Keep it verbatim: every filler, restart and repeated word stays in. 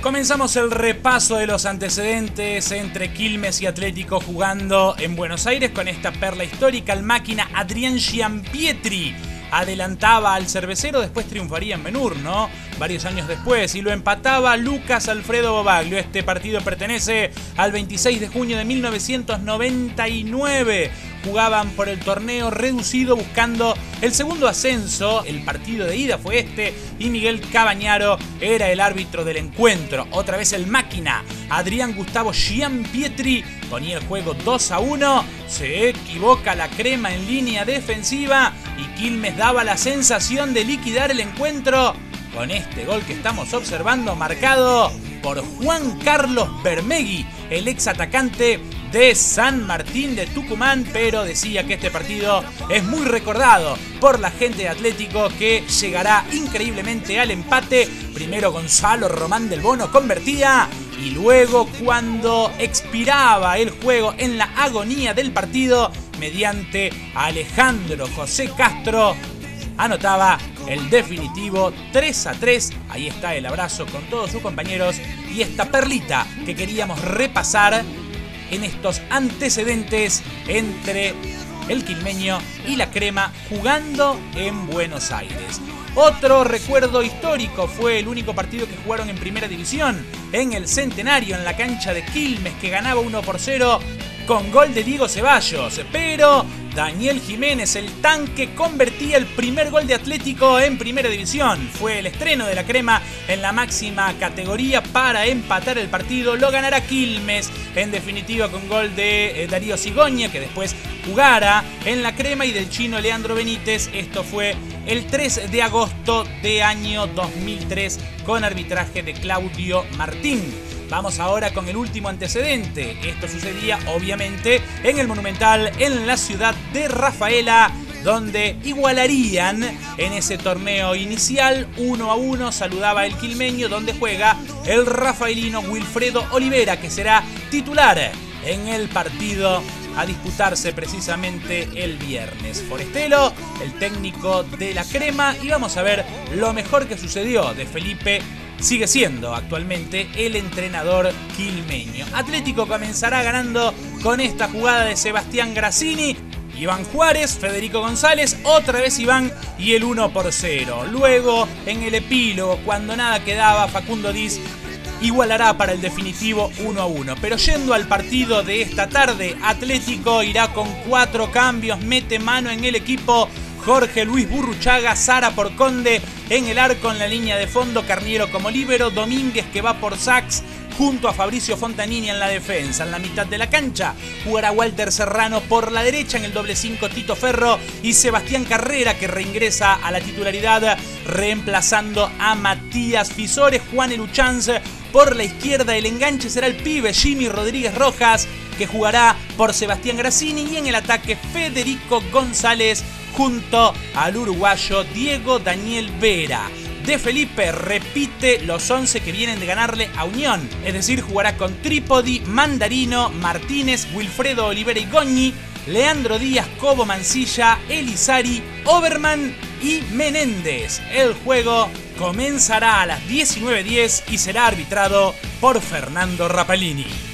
Comenzamos el repaso de los antecedentes entre Quilmes y Atlético jugando en Buenos Aires con esta perla histórica. El máquina Adrián Giampietri adelantaba al cervecero, después triunfaría en Benur, ¿no? Varios años después, y lo empataba Lucas Alfredo Bobaglio. Este partido pertenece al veintiséis de junio de mil novecientos noventa y nueve. Jugaban por el torneo reducido buscando el segundo ascenso. El partido de ida fue este y Miguel Cabañaro era el árbitro del encuentro. Otra vez el máquina Adrián Gustavo Giampietri ponía el juego dos a uno. Se equivoca la crema en línea defensiva y Quilmes daba la sensación de liquidar el encuentro con este gol que estamos observando, marcado por Juan Carlos Bermegui, el ex atacante de San Martín de Tucumán, pero decía que este partido es muy recordado por la gente de Atlético, que llegará increíblemente al empate. Primero Gonzalo Román del Bono convertía y luego, cuando expiraba el juego en la agonía del partido, mediante Alejandro José Castro, anotaba el definitivo tres a tres. Ahí está el abrazo con todos sus compañeros y esta perlita que queríamos repasar en estos antecedentes entre el quilmeño y la crema jugando en Buenos Aires. Otro recuerdo histórico fue el único partido que jugaron en primera división en el Centenario, en la cancha de Quilmes, que ganaba uno por cero con gol de Diego Ceballos, pero Daniel Jiménez, el tanque, convertía el primer gol de Atlético en primera división. Fue el estreno de la crema en la máxima categoría para empatar el partido. Lo ganará Quilmes, en definitiva, con gol de Darío Cigoña, que después jugara en la crema, y del chino Leandro Benítez. Esto fue el tres de agosto de año dos mil tres con arbitraje de Claudio Martín. Vamos ahora con el último antecedente. Esto sucedía obviamente en el Monumental, en la ciudad de Rafaela, donde igualarían en ese torneo inicial uno a uno. Saludaba el quilmeño, donde juega el rafaelino Wilfredo Olivera, que será titular en el partido a disputarse precisamente el viernes. Forestelo, el técnico de la crema, y vamos a ver lo mejor que sucedió de Felipe. Sigue siendo actualmente el entrenador quilmeño. Atlético comenzará ganando con esta jugada de Sebastián Grassini, Iván Juárez, Federico González, otra vez Iván y el uno por cero. Luego, en el epílogo, cuando nada quedaba, Facundo Diz igualará para el definitivo uno a uno. Pero yendo al partido de esta tarde, Atlético irá con cuatro cambios, mete mano en el equipo Jorge Luis Burruchaga, Sara por Conde en el arco, en la línea de fondo, Carniero como líbero, Domínguez, que va por Sachs, junto a Fabricio Fontanini en la defensa. En la mitad de la cancha jugará Walter Serrano por la derecha, en el doble cinco Tito Ferro y Sebastián Carrera, que reingresa a la titularidad reemplazando a Matías Fisores. Juan Eluchanz por la izquierda, el enganche será el pibe Jimmy Rodríguez Rojas, que jugará por Sebastián Grassini, y en el ataque Federico González junto al uruguayo Diego Daniel Vera. De Felipe repite los once que vienen de ganarle a Unión, es decir, jugará con Trípodi, Mandarino, Martínez, Wilfredo Olivera y Goñi, Leandro Díaz, Cobo Mancilla, Elizari, Oberman y Menéndez. El juego comenzará a las diecinueve diez y será arbitrado por Fernando Rapalini.